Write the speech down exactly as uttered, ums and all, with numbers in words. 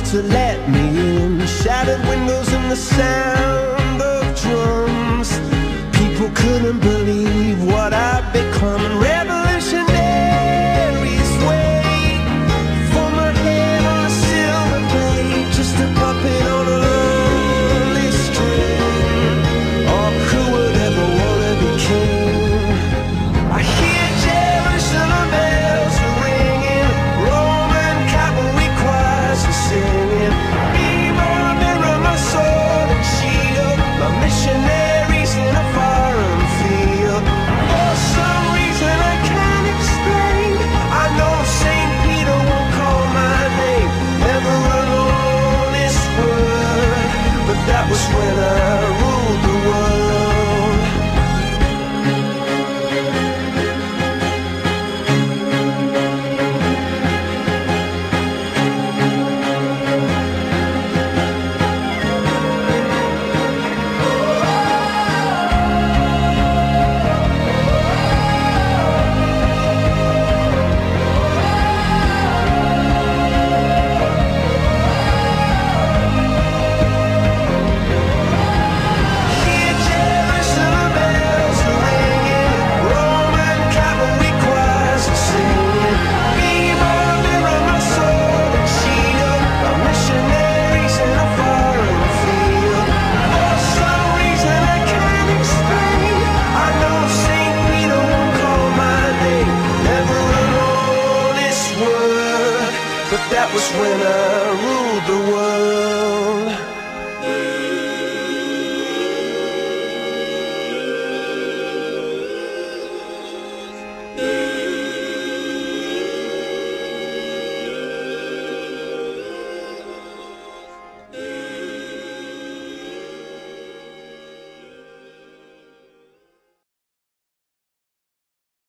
to let me in. Shattered windows and the sound of drums. People couldn't believe what I'd become. Revolutionaries wait for my head on a silver plate, just a puppet on a lonely string. Oh, who would ever wanna be king? I hear Jerusalem bells are ringing, Roman cavalry choirs are singing. Be my mirror, my sword and shield, my missionaries in a foreign field. For some reason I can't explain, I know Saint Peter won't call my name. Never an honest word, but that was when I ruled the world. Hear Jerusalem bells are ringing, Roman cavalry choirs are singing. Be my mirror, my sword and shield, my missionaries in a foreign field. For some reason I can't explain, I know Saint Peter won't call my name. Never an honest word, but that was when I ruled the world.